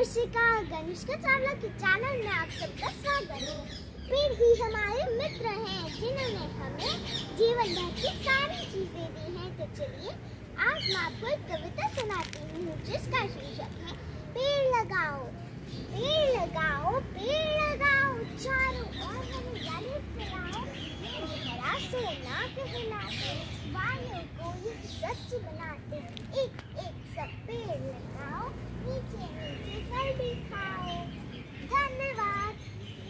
हर्षिका गनिष्का चावला के चैनल में आप सबका स्वागत है। पेड़ ही हमारे मित्र हैं जिन्होंने हमें जीवन भर की सारी चीजें दी हैं। तो चलिए आज मैं आपको एक कविता सुनाती हूँ जिसका शीर्षक है पेड़ लगाओ। पेड़ लगाओ, पेड़ लगाओ, चारों ओर हरियाली फैलाओ। हरा सोना कहलाते वालों को ये सच बनाते। एक एक सब पेड़ लगाओ, नीचे नीचे फल भी खाओ।